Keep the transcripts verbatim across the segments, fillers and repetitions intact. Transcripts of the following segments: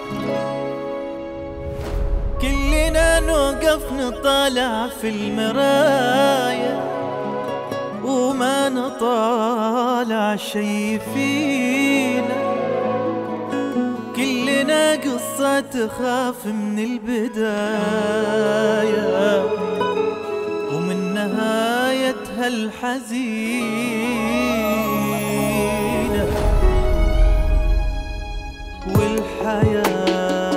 كلنا نوقف نطالع في المراية وما نطالع شي فينا. كلنا قصة تخاف من البداية ومن نهايتها الحزينة. والحياة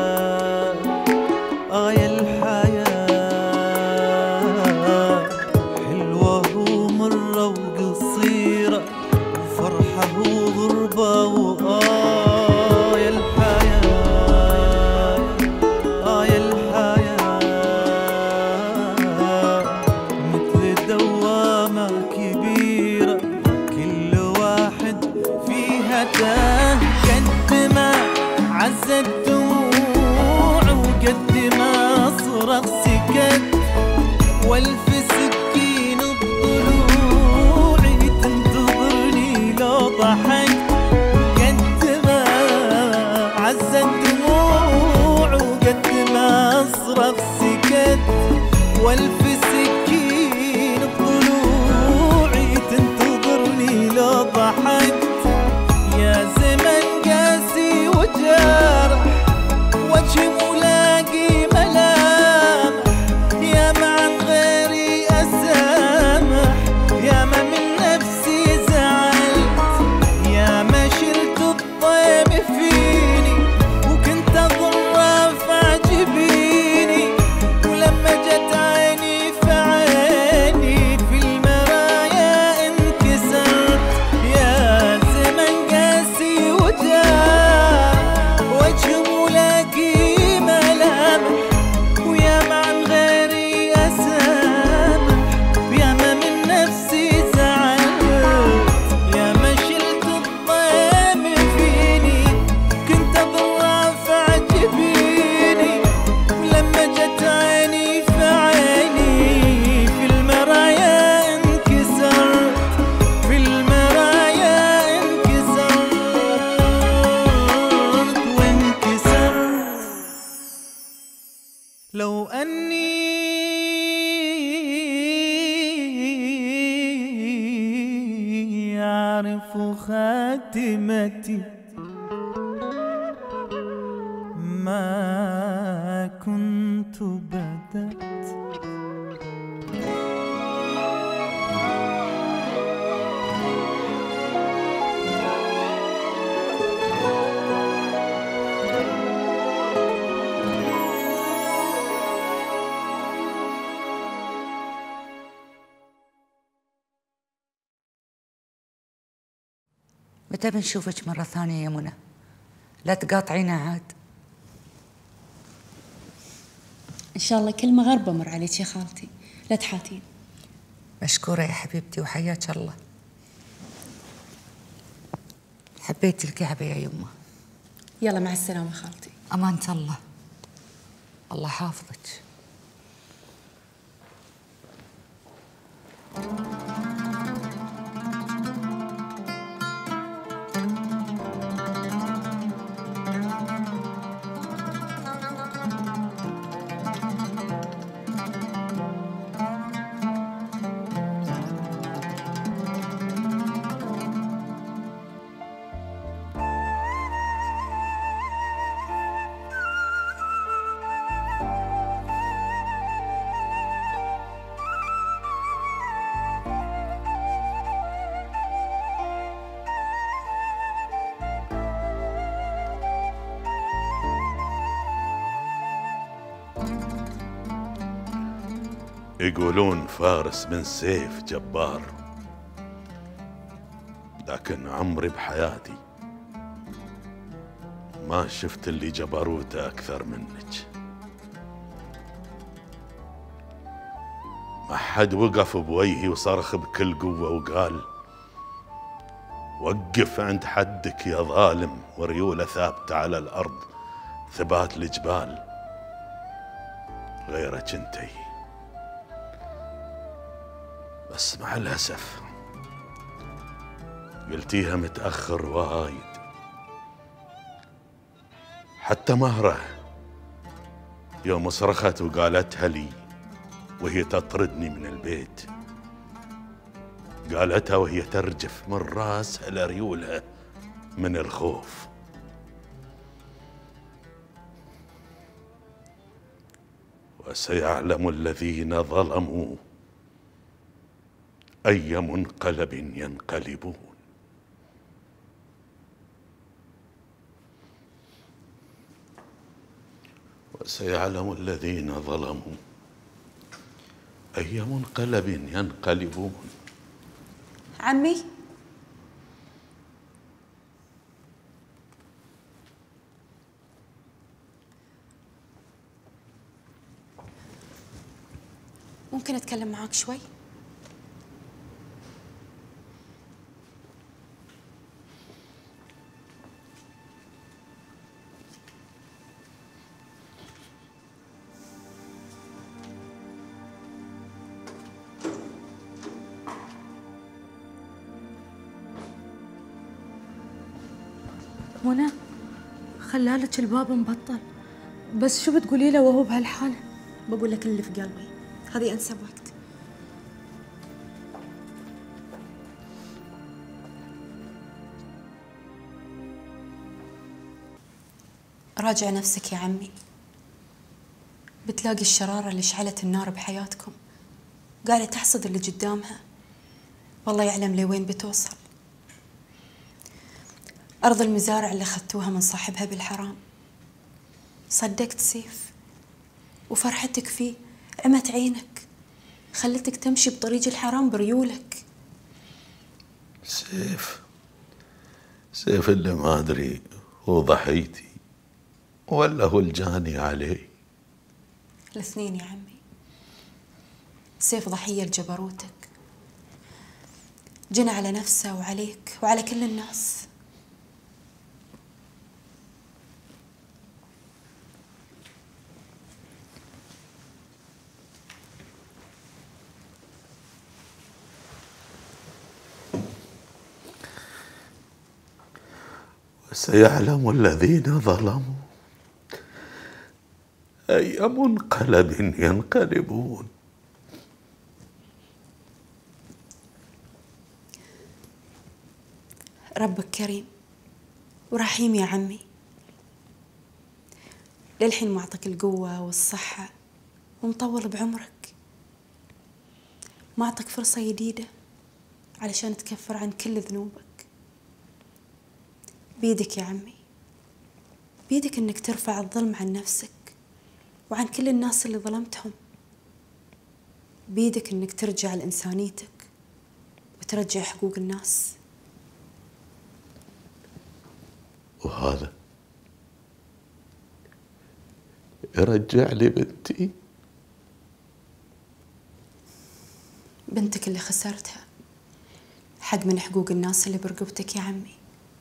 آه يا الحياة حلوة ومرة وقصيرة وفرحة وغربة وآه يا الحياة آه يا الحياة مثل دوامة كبيرة كل واحد فيها تاه. قد ما عزت دموع وقد ما صرخ سكت والف سكين بضلوعي تنتظرني لو ضحكت. قد ما عزت دموع وقد ما صرخ سكت والف سكين بضلوعي تنتظرني لو ضحكت. يا زمن قاسي وجارح وجهي ملاقي ملامح، يا ما عن غيري أسامح، يا ما من نفسي زعلت، يا ما شلت الطيب فيني وكنت أضره فعجبيني. ولما جت عيني في عيني في المرايا انكسرت. يا زمن قاسي وجارح وجهي ملاقي ملامح، ويا ما عن غيري أسامح، يا ما من نفسي زعلت، يا ما شلت الضيم فيني كنت أضره فعجبيني. ولما جت عيني في عيني في المرايا انكسرت، في المرايا انكسرت وانكسرت. لو أني أعرف خاتمتي ما كنت بدأت. متى بنشوفك مرة ثانية يا منى؟ لا تقاطعينا عاد. إن شاء الله كل مغرب بمر عليك يا خالتي، لا تحاتين. مشكورة يا حبيبتي وحياك الله. حبيت الكعبة يا يمه. يلا مع السلامة خالتي. أمانة الله، الله حافظك. يقولون فارس من سيف جبار، لكن عمري بحياتي ما شفت اللي جبروته أكثر منك. ما حد وقف بوجهي وصرخ بكل قوة وقال وقف عند حدك يا ظالم، وريوله ثابتة على الأرض ثبات الجبال غيرك انتي. بس مع الأسف قلتيها متأخر وايد. حتى مهرة يوم صرخت وقالتها لي وهي تطردني من البيت، قالتها وهي ترجف من راسها لريولها من الخوف. وسيعلم الذين ظلموا أي منقلب ينقلبون. وسيعلم الذين ظلموا أي منقلب ينقلبون. عمي، ممكن أتكلم معاك شوي؟ منى، خلالك الباب مبطل، بس شو بتقولي له وهو بهالحالة؟ بقول لك اللي في قلبي، هذه أنسب وقت. راجع نفسك يا عمي، بتلاقي الشرارة اللي شعلت النار بحياتكم قاعدة تحصد اللي قدامها، والله يعلم لوين بتوصل. أرض المزارع اللي أخذتوها من صاحبها بالحرام، صدقت سيف وفرحتك فيه عمت عينك، خلتك تمشي بطريق الحرام بريولك. سيف سيف اللي ما أدري هو ضحيتي ولا هو الجاني علي. الاثنين يا عمي. سيف ضحية لجبروتك، جنى على نفسه وعليك وعلى كل الناس. وسيعلم الذين ظلموا أي منقلب ينقلبون. ربك كريم ورحيم يا عمي، للحين معطيك القوة والصحة ومطول بعمرك، معطيك فرصة جديدة علشان تكفر عن كل ذنوبك. بيدك يا عمي، بيدك انك ترفع الظلم عن نفسك وعن كل الناس اللي ظلمتهم. بيدك انك ترجع لإنسانيتك وترجع حقوق الناس. وهذا يرجع لي بنتي، بنتك اللي خسرتها حق من حقوق الناس اللي برقبتك يا عمي.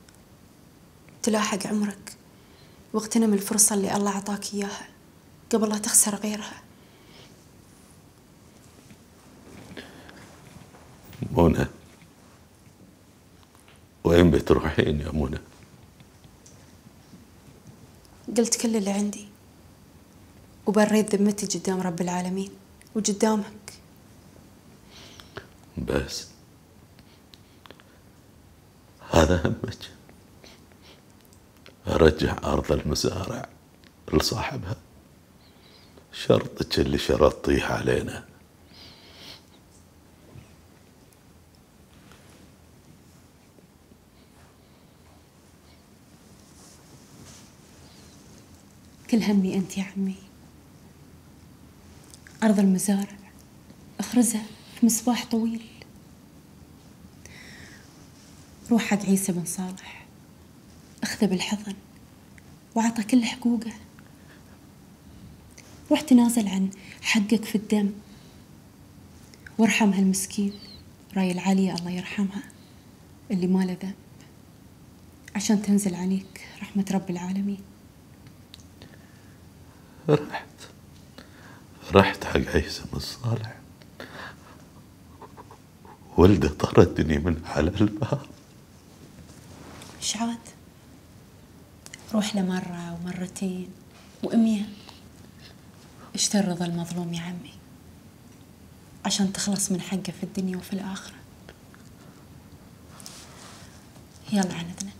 تلاحق عمرك واغتنم الفرصة اللي الله عطاك إياها قبل لا تخسر غيرها. منى، وين بتروحين يا منى؟ قلت كل اللي عندي وبريت ذمتي قدام رب العالمين وقدامك. بس هذا همك؟ أرجع أرض المزارع لصاحبها؟ شرطك اللي شرطيه علينا. كل همي أنت يا عمي. أرض المزارع اخرزها في مصباح طويل. روح حق عيسى بن صالح، اخذه بالحضن وعطى كل حقوقه. روح تنازل عن حقك في الدم وارحم هالمسكين راي العالية الله يرحمها اللي ما له ذنب، عشان تنزل عليك رحمة رب العالمين. رحت رحت حق عيسى بن صالح، ولده طردني من على الباب. إيش عاد؟ روح له مرة ومرتين وأمية. اشتري رضا المظلوم يا عمي عشان تخلص من حقه في الدنيا وفي الآخرة. يلا عن إذنك.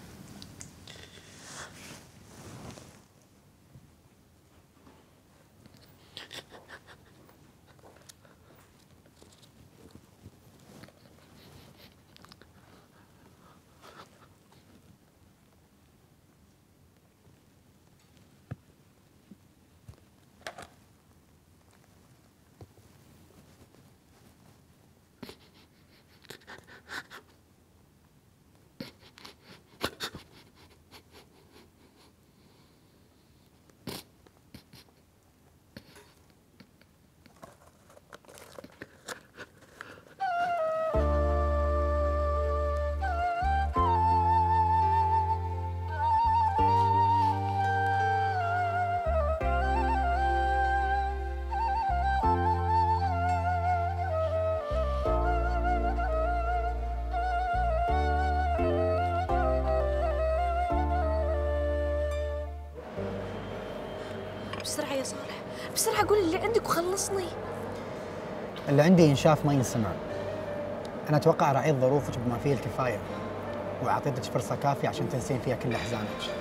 بسرعة يا صالح، بسرعة قول اللي عندك وخلصني. اللي عندي ينشاف ما ينسمع. أنا أتوقع راعيت ظروفك بما فيه الكفاية وأعطيتك فرصة كافية عشان تنسين فيها كل أحزانك.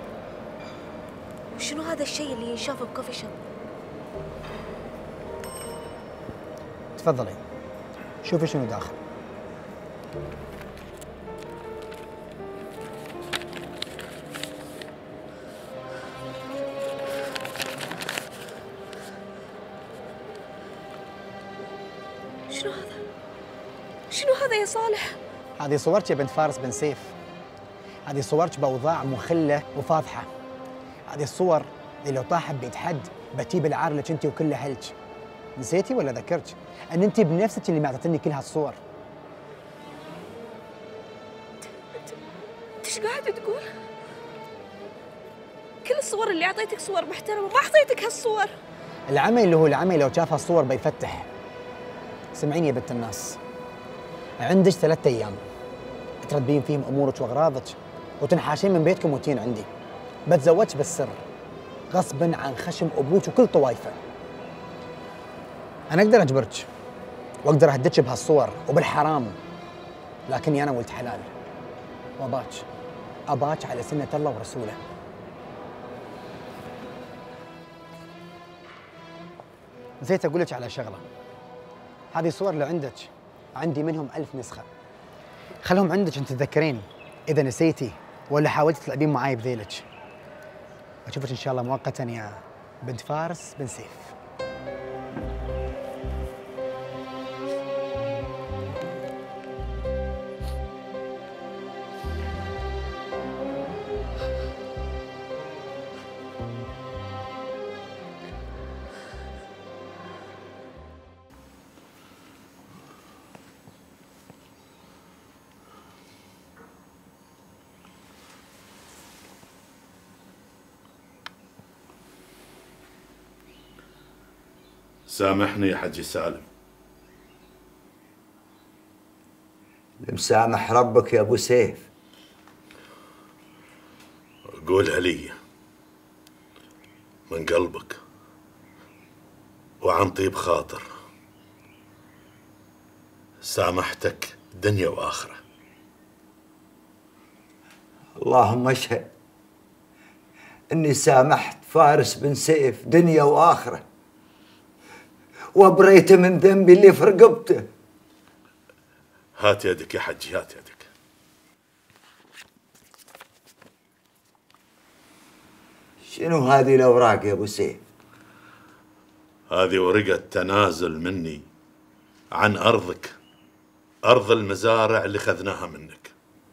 وشنو هذا الشيء اللي ينشاف بكوفي شوب؟ تفضلي شوفي شنو داخل. شنو هذا؟ شنو هذا يا صالح؟ هذه صورك يا بنت فارس بن سيف. هذه صورك بأوضاع مخلة وفاضحة. هذه الصور اللي لو طاحت بيد حد بتجيب العار لك انت وكل اهلك. نسيتي ولا ذكرت ان انت بنفسك اللي معطتني كل هالصور؟ انت ايش قاعد تقول؟ كل الصور اللي اعطيتك صور محترمة، ما اعطيتك هالصور. العمي اللي هو العمي لو شاف هالصور بيفتح. سمعيني يا بنت الناس، عندك ثلاثة أيام ترتبين فيهم أمورك وأغراضك وتنحاشين من بيتكم وتين عندي. بتزوجك بالسر غصباً عن خشم أبوك وكل طوايفه. أنا أقدر أجبرك وأقدر أهددك بهالصور وبالحرام، لكني أنا ولد حلال وأباك أباك على سنة الله ورسوله. نسيت أقول لك على شغلة. هذه الصور اللي عندك عندي منهم ألف نسخة. خلهم عندك انت تتذكرين إذا نسيتي ولا حاولتي تلعبين معاي بذيلك. أشوفك إن شاء الله مؤقتاً يا بنت فارس بن سيف. سامحني يا حجي سالم. مسامح ربك يا ابو سيف. قولها لي من قلبك وعن طيب خاطر. سامحتك دنيا واخره. اللهم اشهد اني سامحت فارس بن سيف دنيا واخره، وابريته من ذنبي اللي في رقبته. هات يدك يا حجي، هات يدك. شنو هذه الاوراق يا ابو سيف؟ هذه ورقة تنازل مني عن ارضك، ارض المزارع اللي خذناها منك.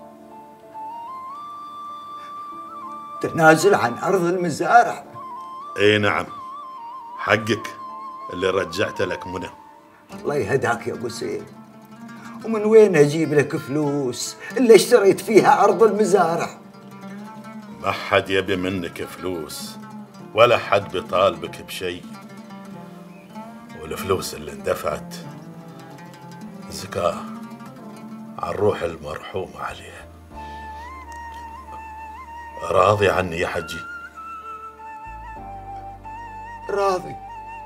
تنازل عن ارض المزارع؟ اي نعم، حقك اللي رجعته لك منى. الله يهداك يا ابو سيف، ومن وين اجيب لك فلوس اللي اشتريت فيها ارض المزارع؟ ما حد يبي منك فلوس ولا حد بيطالبك بشيء، والفلوس اللي اندفعت زكاة عن روح المرحوم عليه. راضي عني يا حجي؟ راضي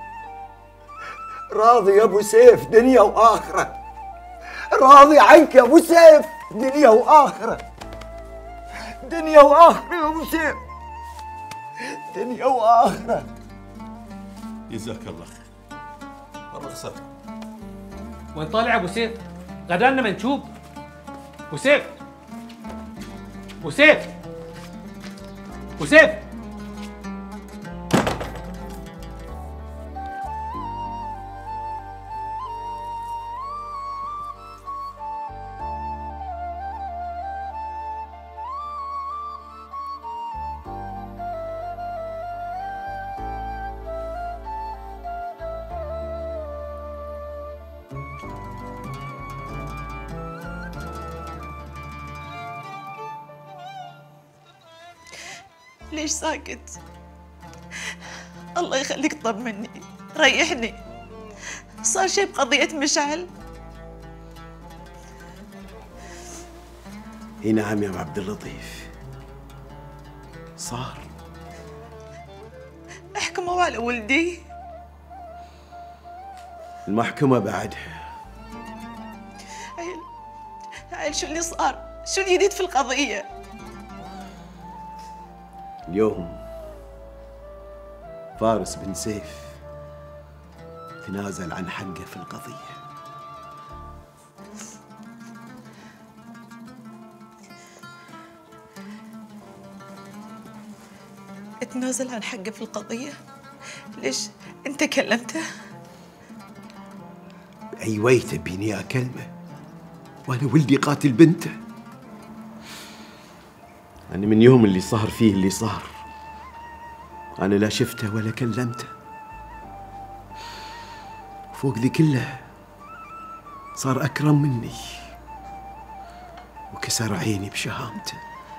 راضي يا ابو سيف دنيا واخره. راضي عنك يا ابو سيف دنيا واخره. دنيا واخره يا ابو سيف، دنيا واخره. جزاك الله خير. الرخصة. وين طالع ابو سيف؟ غدانا منشوب. ابو سيف ابو سيف ابو سيف ليش ساكت؟ الله يخليك طمني، ريحني. صار شيء بقضية مشعل؟ اي نعم يا ابو عبد اللطيف، صار. احكموا على ولدي. المحكمة بعد. عيل عيل شو اللي صار؟ شو الجديد في القضية؟ اليوم فارس بن سيف تنازل عن حقه في القضية. تنازل عن حقه في القضية؟ ليش؟ أنت كلمته؟ بأي وجه تبيني أكلمه وأنا ولدي قاتل بنته؟ أنا من يوم اللي صار فيه اللي صار أنا لا شفته ولا كلمته. فوق ذي كله صار أكرم مني وكسر عيني بشهامته.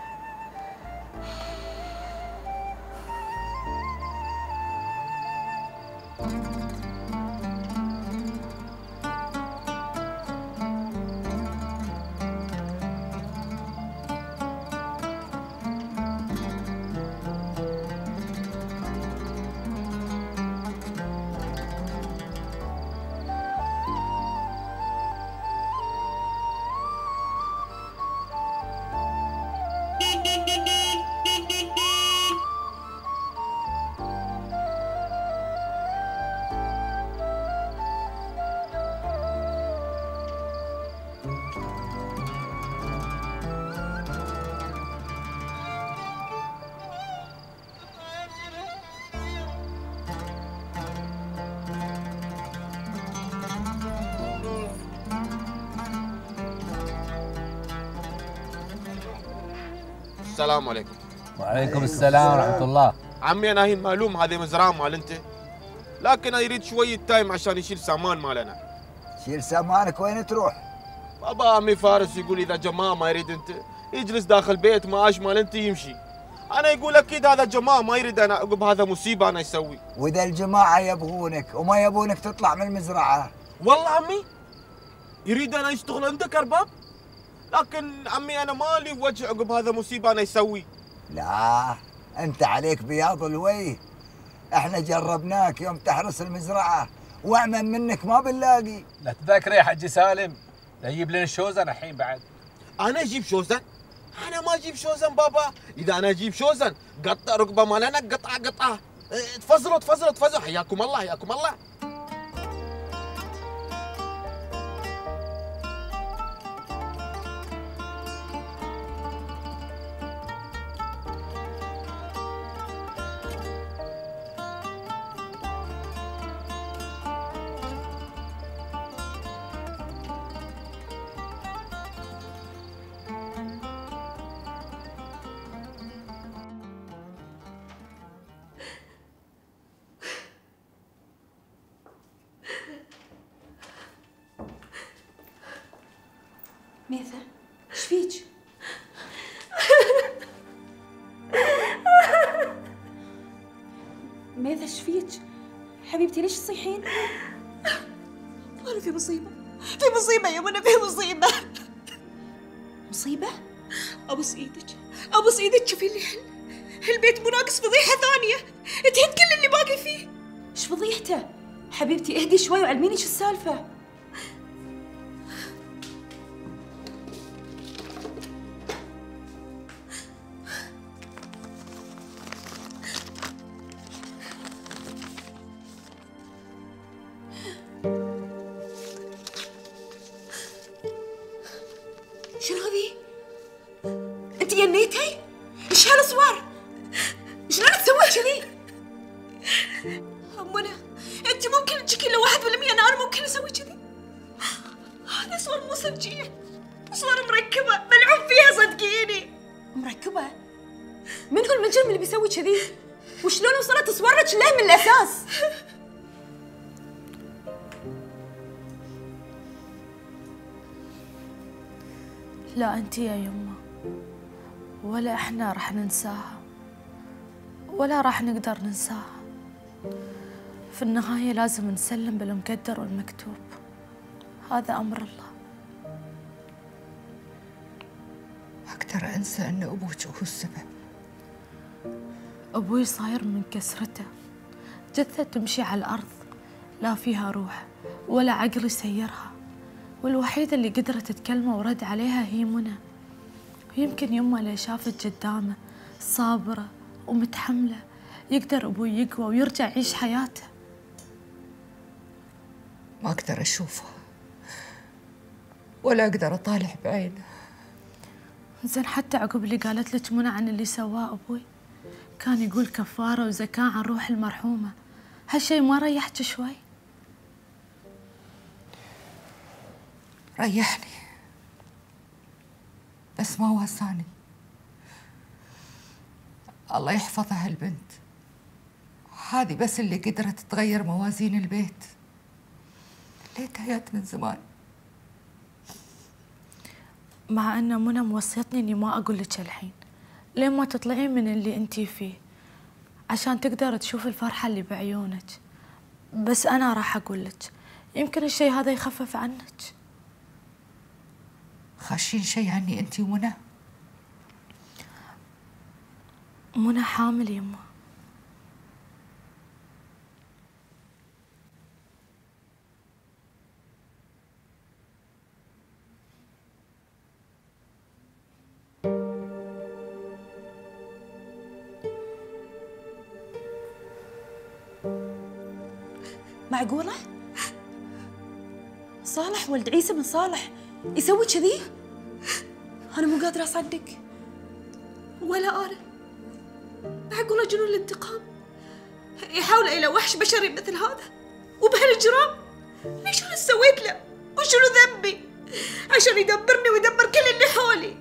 السلام عليكم. وعليكم السلام ورحمة الله. عمي أنا هي معلوم هذه مزرعة مال أنت، لكن أنا يريد شوية تايم عشان يشيل سامان مالنا. شيل سامانك وين تروح؟ بابا عمي فارس يقول إذا جماعة ما يريد أنت يجلس داخل بيت معاش مال أنت يمشي. أنا يقول أكيد هذا جماعة ما يريد أنا عقب هذا مصيبة أنا يسوي. وإذا الجماعة يبغونك وما يبغونك تطلع من المزرعة؟ والله عمي يريد أنا يشتغل عندك أرباب، لكن عمي أنا مالي وجه عقب هذا مصيبة أنا يسوي. لا أنت عليك بياض الوجه، احنا جربناك يوم تحرس المزرعة وأمن منك ما بنلاقي. لا تذكر يا حجي سالم، لا يجيب لنا شوزن الحين بعد. أنا أجيب شوزن؟ أنا ما أجيب شوزن بابا، إذا أنا أجيب شوزن قطع ركبة مالنا قطعة قطعة. تفضلوا تفضلوا تفضلوا، حياكم الله حياكم الله. ميثا ايش فيك؟ ميثا ايش فيك؟ حبيبتي ليش تصيحين؟ والله في مصيبة، في مصيبة يا منى، في مصيبة. مصيبة؟ أبوس إيدك أبوس إيدك شوفي لي حل. البيت مو ناقص فضيحة ثانية تهد كل اللي باقي فيه. ايش فضيحته؟ حبيبتي اهدي شوي وعلميني شو السالفة. شنو هذي؟ انت جنيتي؟ ايش هالصور؟ شلون تسوي كذي؟ منى انت ممكن تجيكي لو واحد بالمية انا ممكن اسوي كذي؟ هذه صور مو صجية، صور مركبة ملعوب فيها صدقيني. مركبة؟ من هو المجرم اللي بيسوي كذي؟ وشلون وصلت صورك له من الاساس؟ لا انت يا يمه ولا احنا راح ننساها ولا راح نقدر ننساها. في النهاية لازم نسلم بالمقدر والمكتوب، هذا أمر الله. أقدر أنسى أن أبوك هو السبب؟ أبوي صاير من كسرته جثة تمشي على الأرض، لا فيها روح ولا عقل يسيرها، والوحيدة اللي قدرت تكلمه ورد عليها هي منى. ويمكن يمه اللي شافت قدامه صابرة ومتحملة يقدر أبوي يقوى ويرجع يعيش حياته. ما أقدر أشوفه ولا أقدر أطالع بعينه. زين حتى عقب اللي قالت لك منى عن اللي سواه أبوي، كان يقول كفارة وزكاة عن روح المرحومة، هالشي ما ريحك شوي؟ ريحني بس ما واساني. الله يحفظها هالبنت، هذه بس اللي قدرت تغير موازين البيت. ليتها جات من زمان. مع أن منى موصيتني إني ما أقول لك الحين، لين ما تطلعين من اللي أنتي فيه عشان تقدر تشوف الفرحة اللي بعيونك. بس أنا راح أقول لك، يمكن الشيء هذا يخفف عنك. خاشين شيء عني أنتي ومنى؟ منى حامل يمه. معقولة؟ صالح ولد عيسى بن صالح يسوي كذي؟ أنا مو قادرة أصدق. ولا أنا. معقولة جنون الانتقام يحاول إلى وحش بشري مثل هذا وبهالإجرام؟ ليش أنا سويت له؟ وشنو ذنبي؟ عشان يدبرني ويدبر كل اللي حولي.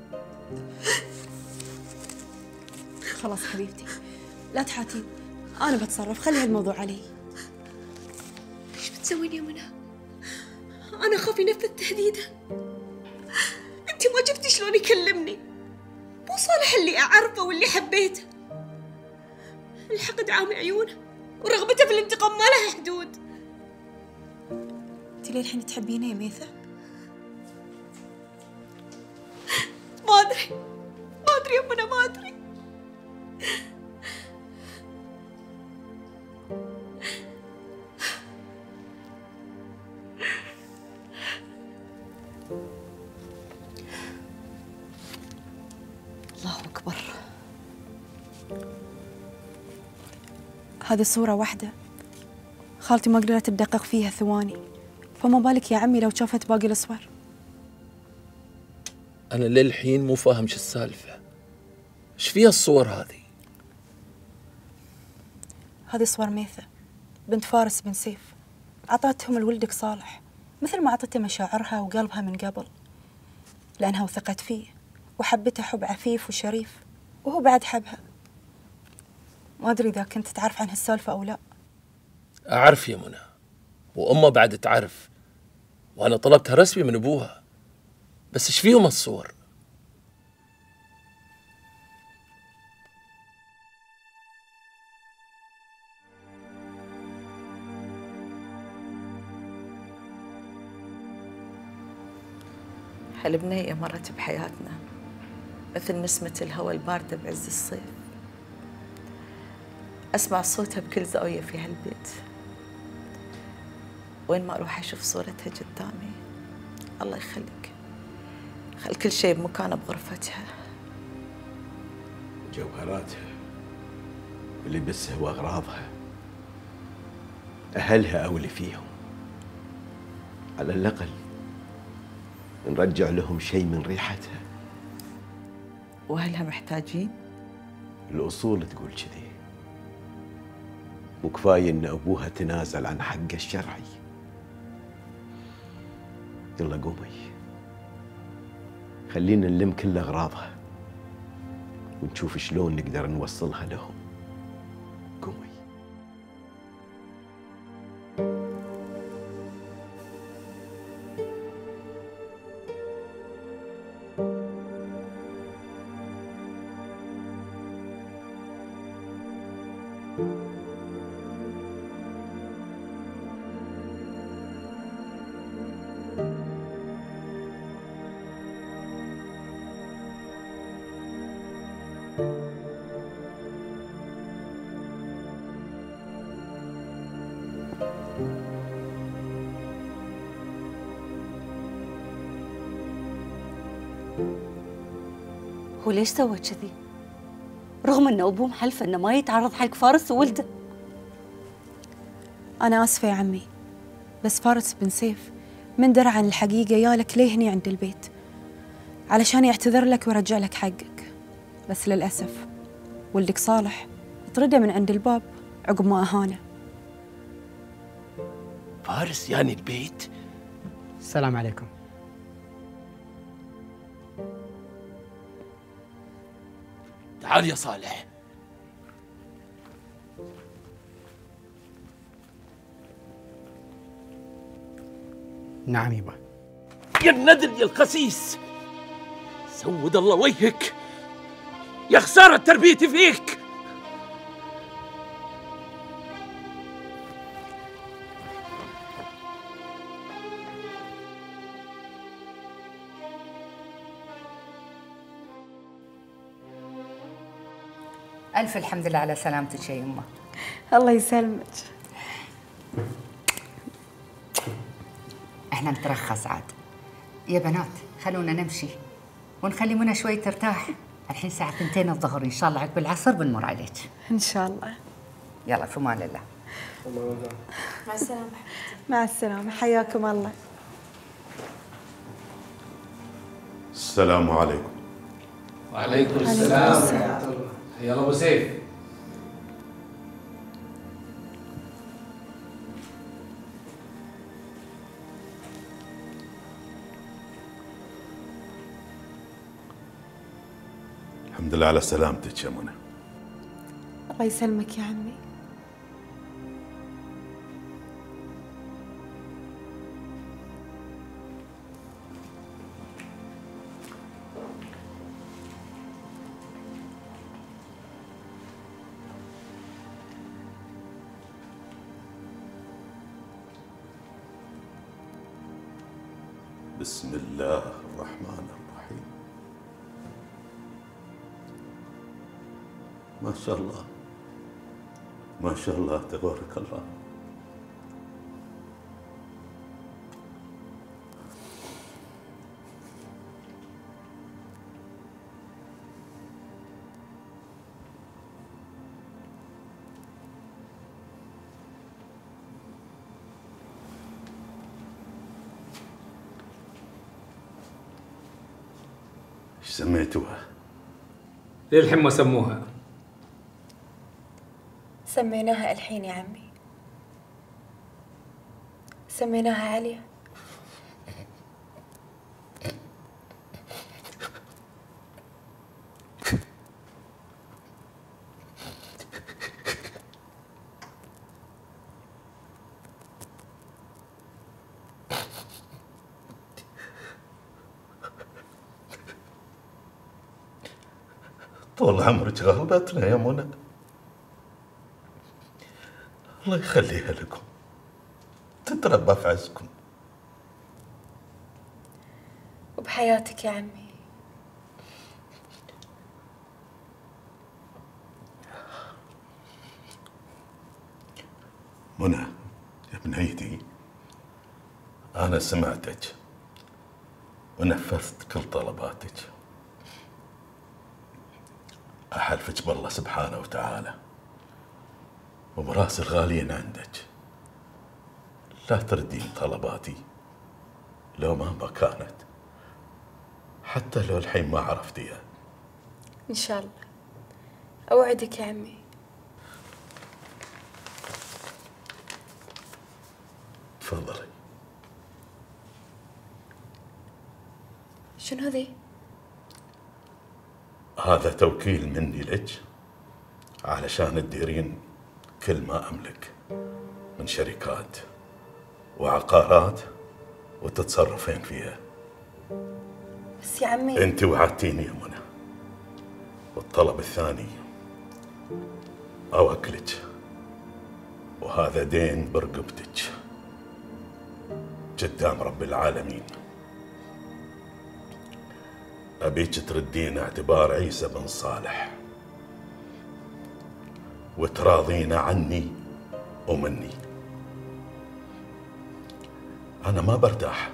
خلاص حبيبتي لا تحاتين، أنا بتصرف، خلي هالموضوع علي. ايش بتسوين يا منى؟ أنا أخاف ينفذ تهديده. أنت ما جبتي شلون يكلمني، مو صالح اللي أعرفه واللي حبيته. الحقد عامي عيونه ورغبته في الانتقام ما لها حدود. أنت للحين تحبينه يا ميثة؟ ما أدري ما أدري يا منى، ما أدري. الله أكبر. هذه صورة واحدة خالتي ما قدرت تدقق فيها ثواني، فما بالك يا عمي لو شافت باقي الصور. أنا للحين مو فاهم شو السالفة، إيش فيها الصور هذه؟ هذه صور ميثة بنت فارس بن سيف، عطتهم لولدك صالح مثل ما عطته مشاعرها وقلبها من قبل، لأنها وثقت فيه وحبته حب عفيف وشريف، وهو بعد حبها. ما أدري إذا كنت تعرف عن هالسالفة أو لا. أعرف يا منى، وأمه بعد تعرف، وأنا طلبتها رسمي من أبوها، بس إيش فيهم الصور؟ هالبنية مرت بحياتنا مثل نسمة الهواء الباردة بعز الصيف، أسمع صوتها بكل زاوية في هالبيت. وين ما أروح أشوف صورتها قدامي. الله يخليك، خل كل شيء بمكانه بغرفتها. جوهراتها، لبسها وأغراضها، أهلها أولي فيهم. على الأقل نرجع لهم شيء من ريحتها. وأهلها محتاجين؟ الأصول تقول كذي. مو كفاية إن أبوها تنازل عن حقه الشرعي. يلا قومي، خلينا نلم كل أغراضها ونشوف شلون نقدر نوصلها لهم. قومي. هو ليش سوى كذي؟ رغم ان ابوه محلفه انه ما يتعرض حق فارس وولده. أنا آسفة يا عمي، بس فارس بن سيف من درى عن الحقيقة يالك ليه هني عند البيت علشان يعتذر لك ويرجع لك حقك، بس للأسف ولدك صالح طرده من عند الباب عقب ما أهانه. فارس يعني البيت؟ السلام عليكم. تعال يا صالح. نعم يبا. يا الندل يا الخسيس، سود الله وجهك، يا خسارة تربيتي فيك. ألف الحمد لله على سلامتك يا يمه. الله يسلمك. احنا نترخص عاد. يا بنات خلونا نمشي ونخلي منى شوي ترتاح. الحين الساعة اثنتين الظهر، إن شاء الله عقب العصر بنمر عليك. إن شاء الله. يلا في أمان الله. مع السلامة. مع السلامة، حياكم الله. السلام عليكم. وعليكم السلام. يلا ابو سيف. الحمد لله على سلامتك يا منى. الله يسلمك يا عمي. بسم الله الرحمن الرحيم. ما شاء الله ما شاء الله تبارك الله. ايش سميتوها؟ ليه الحين ما سموها؟ سميناها الحين يا عمي، سميناها عليا. طول عمرك غلبتنا يا منى، الله يخليها لكم، تتربى في عزكم. وبحياتك يا عمي. منى يا بنيتي، أنا سمعتك ونفذت كل طلباتك. أحلفك بالله سبحانه وتعالى وبراس الغاليين عندك لا تردين طلباتي لو مهما كانت، حتى لو الحين ما عرفتيها. إن شاء الله، أوعدك يا عمي. تفضلي. شنو ذي؟ هذا توكيل مني لك علشان تديرين كل ما أملك من شركات وعقارات وتتصرفين فيها. بس يا عمي انت وعدتيني يا منى. والطلب الثاني أوكلك، وهذا دين برقبتك قدام رب العالمين. أبيك تردين اعتبار عيسى بن صالح وتراضين عني ومني. أنا ما برتاح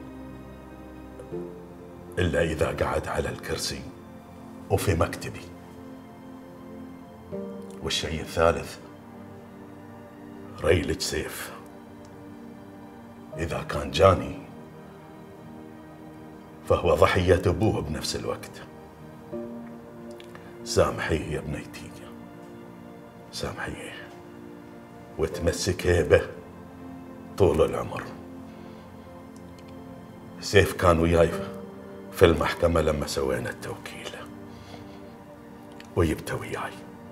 إلا إذا قعد على الكرسي وفي مكتبي. والشيء الثالث، ريلك سيف إذا كان جاني فهو ضحية أبوه بنفس الوقت. سامحيه يا بنيتي، سامحيه وتمسكي به طول العمر. سيف كان وياي في المحكمة لما سوينا التوكيل ويبت وياي.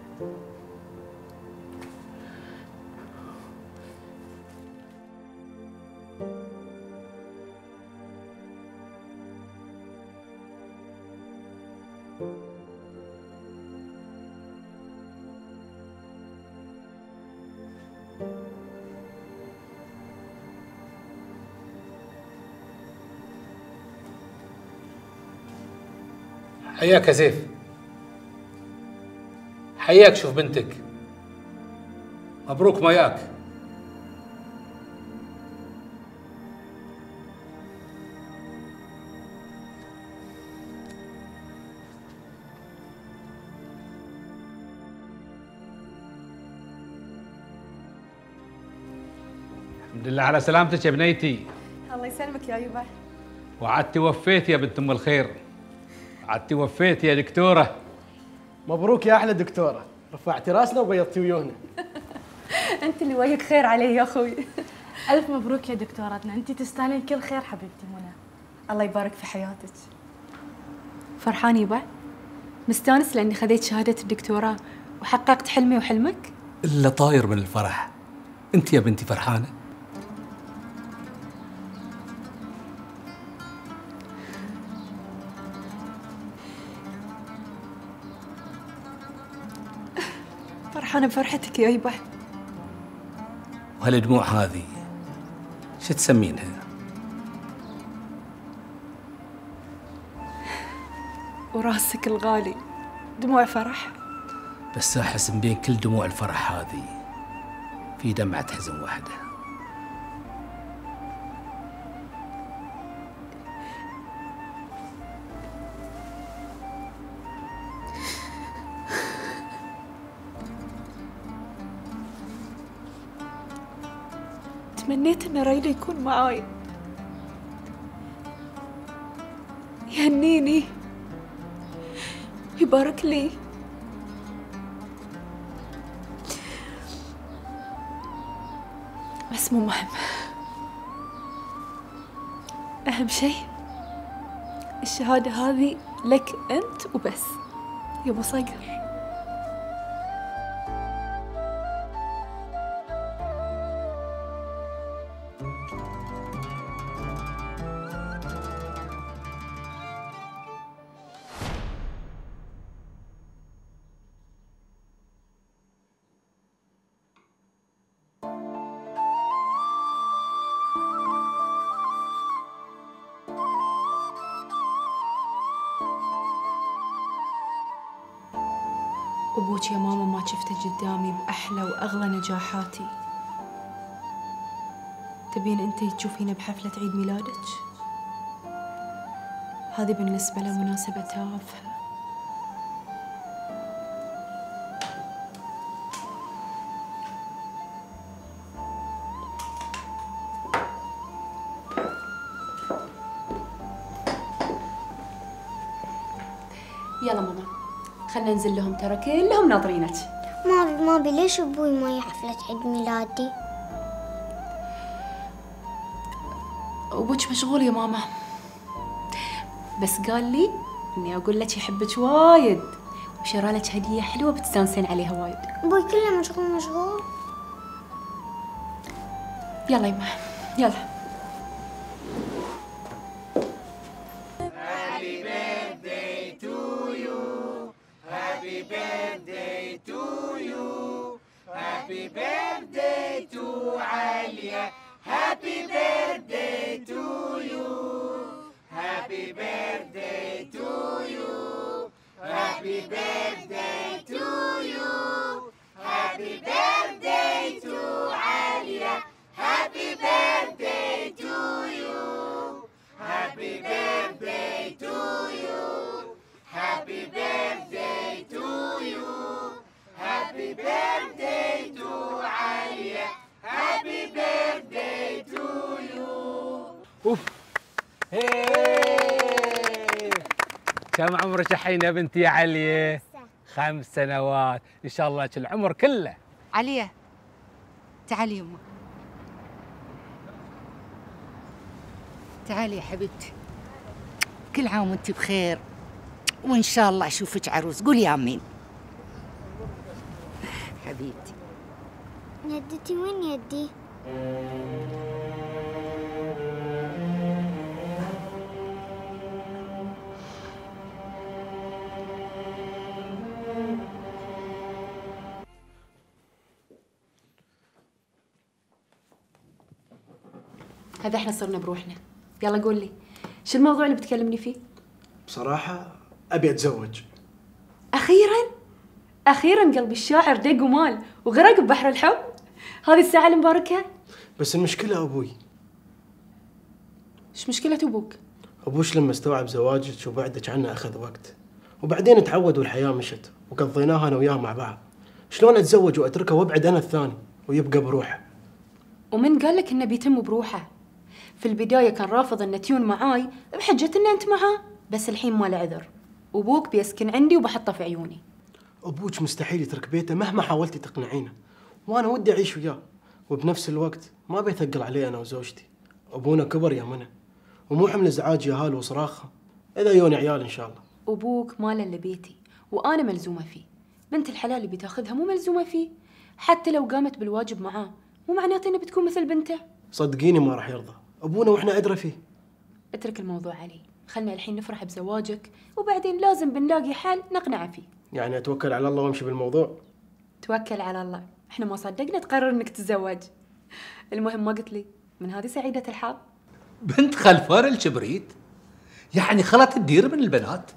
حياك يا سيف. حياك، شوف بنتك. مبروك ماياك. الحمد لله على سلامتك يا بنيتي. الله يسلمك يا يبا. وعدتي وفيت يا بنت ام الخير، عدتي وفيت يا دكتوره. مبروك يا احلى دكتوره، رفعتي راسنا وبيضتي ويونا. انت اللي وجهك خير علي يا اخوي. الف مبروك يا دكتورتنا، انت تستاهلين كل خير حبيبتي منى. الله يبارك في حياتك. فرحان يبا؟ مستانس لاني خذيت شهاده الدكتوراه وحققت حلمي وحلمك؟ الا طاير من الفرح. انت يا بنتي فرحانه؟ فرحانه بفرحتك يا يبا. وهالدموع هذه شو تسمينها؟ وراسك الغالي دموع فرح. بس احس من بين كل دموع الفرح هذه في دمعة حزن واحدة. تمنيت ان ريلي يكون معاي، يهنيني، يبارك لي. بس مو مهم، أهم شيء الشهادة هذه لك أنت وبس يا أبو صقر. أبوك يا ماما ما شفته قدامي بأحلى وأغلى نجاحاتي، تبين انتي تشوفينه بحفلة عيد ميلادك؟ هذه بالنسبة له مناسبة تافهة. يلا ماما خلنا ننزل لهم، ترى كلهم ناطرينك. ما ابي ما ابي ليش ابوي ما حفلة عيد ميلادي؟ ابوك مشغول يا ماما، بس قال لي اني اقول لك يحبك وايد وشرى لك هديه حلوه بتستانسين عليها وايد. ابوي كله مشغول مشغول. يلا يما يلا. Happy birthday to you. Happy birthday to you. Happy birthday to Alia. Happy birthday to you. Happy birthday to you. Happy birthday to you. Happy birthday to Alia. Happy birthday to you. Happy birthday to you. Happy birthday to you. Happy birthday to Alia. Happy birthday to you. اوف كم عمرك الحين يا بنتي يا علية؟ خمس سنوات، ان شاء الله لك العمر كله. عليا تعالي يمه، تعالي يا حبيبتي. كل عام وانت بخير وان شاء الله اشوفك عروس. قولي امين حبيبتي. يدتي وين يدي؟ هذا احنا صرنا بروحنا. يلا قول لي شو الموضوع اللي بتكلمني فيه؟ بصراحة أبي أتزوج. أخيراً أخيراً قلبي الشاعر دق ومال وغرق ببحر الحب. هذه الساعة المباركة. بس المشكلة أبوي. إيش مشكلة أبوك؟ أبوش لما استوعب زواجك وبعدك عنه أخذ وقت، وبعدين تعود والحياة مشت وقضيناها أنا وياه مع بعض. شلون أتزوج وأتركه وأبعد أنا الثاني ويبقى بروحه؟ ومن قال لك إنه بيتم بروحه؟ في البداية كان رافض إنه تيون معاي بحجة إن أنت معاه، بس الحين ما له عذر. وأبوك بيسكن عندي وبحطه في عيوني. أبوك مستحيل يترك بيته مهما حاولتي تقنعينه، وأنا ودي أعيش وياه، وبنفس الوقت ما بيثقل علي أنا وزوجتي. أبونا كبر يا منى، ومو حمل إزعاج ياهال وصراخه إذا يوني عيال إن شاء الله. أبوك ماله إلا بيتي وأنا ملزومة فيه. بنت الحلال اللي بتاخذها مو ملزومة فيه، حتى لو قامت بالواجب معاه مو معناته إنها بتكون مثل بنته. صدقيني ما راح يرضى أبونا وإحنا أدرى فيه. اترك الموضوع علي، خلنا الحين نفرح بزواجك وبعدين لازم بنلاقي حل نقنع فيه. يعني أتوكل على الله وأمشي بالموضوع؟ توكل على الله، إحنا ما صدقنا تقرر إنك تتزوج. المهم ما قلت لي من هذه سعيدة الحظ. بنت خلفان الكبريت يعني خلت تدير من البنات.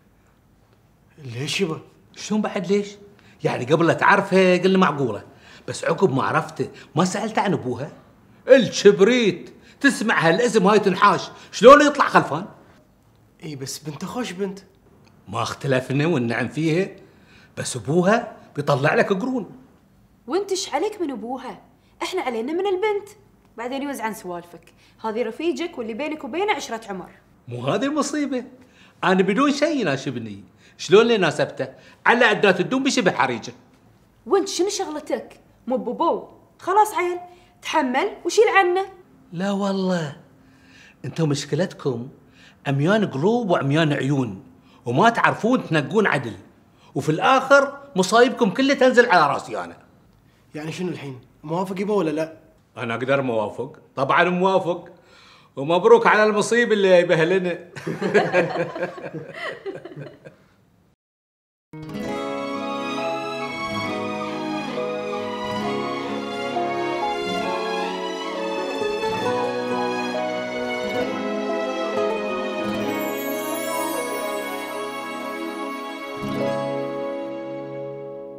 ليش يبا؟ شلون بعد ليش؟ يعني قبل لا تعرفه قلنا معقوله، بس عقب ما عرفته ما سالت عن ابوها؟ الكبريت تسمع هالاسم هاي تنحاش، شلون يطلع خلفان؟ اي بس بنت خوش بنت. ما اختلفنا والنعم فيها، بس ابوها بيطلع لك قرون. وانت ايش عليك من ابوها؟ احنا علينا من البنت. بعدين يوز عن سوالفك، هذه رفيجك واللي بينك وبينه عشرة عمر. مو هذه المصيبه، انا بدون شيء يناسبني، شلون اللي ناسبته؟ على عدات الدوم بشبه حريجه. وانت شنو شغلتك؟ مو بابو، خلاص عيل تحمل وشيل عنه. لا والله انتم مشكلتكم عميان قلوب وعميان عيون، وما تعرفون تنقون عدل، وفي الاخر مصايبكم كلها تنزل على راسي انا. يعني شنو الحين؟ موافق يبا ولا لا؟ انا اقدر موافق، طبعا موافق، ومبروك على المصيب اللي جايبها لنا.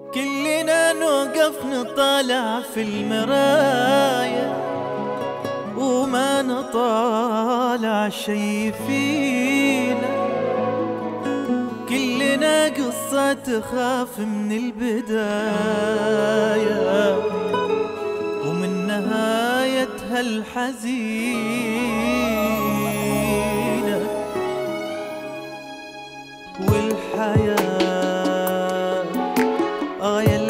كلنا نوقف نطالع في المراية وما نطالع شي فينا، كلنا قصة تخاف من البداية ومن نهايتها الحزينة. والحياة آه يا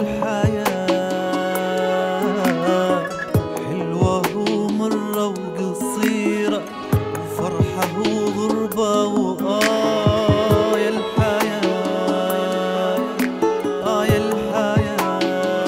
الحياة حلوة ومرة وقصيرة وفرحة وغربة وآه يا الحياة آه يا الحياة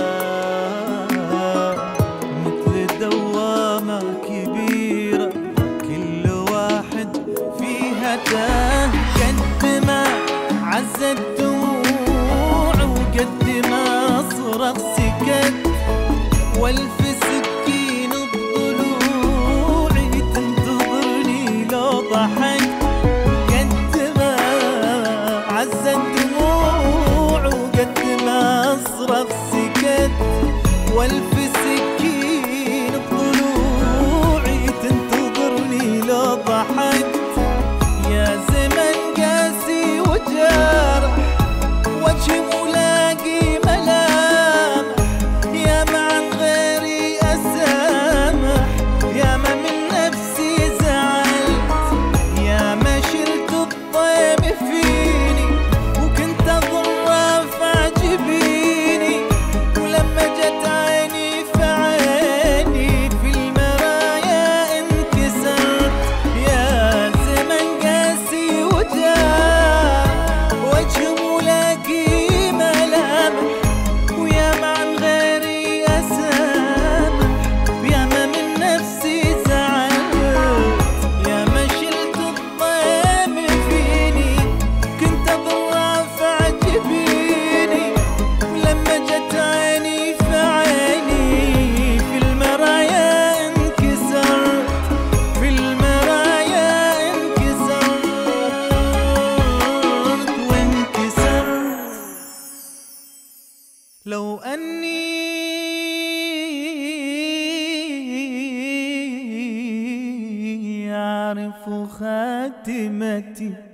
مثل دوامة كبيرة كل واحد فيها تاه، قد ما عزت دموع وقد ما صرخ سكت، والف سكين بضلوعي تنتظرني لو ضحكت. قد ما عزت دموع وقد ما صرخ سكت، والف سكين بضلوعي تنتظرني لو ضحكت. يا زمن قاسي وجارح وجهي ملاقي ملامح، يا ما عن غيري أسامح، يا ما من نفسي زعلت، يا ما شلت الطيب فيني وكنت أضرف عجبيني، ولما جت عيني في عيني في المرايا انكسرت. يا زمن قاسي وجارح وجه ملاقي ملامح، ويا ما عن غيري أسامح، يا ما من نفسي زعلت، يا ما شلت الطيب فيني كنت أضرف عجبيني، ولما جت عيني في عيني في المرايا انكسرت، في المرايا انكسرت وانكسرت. لو أني أعرف خاتمتي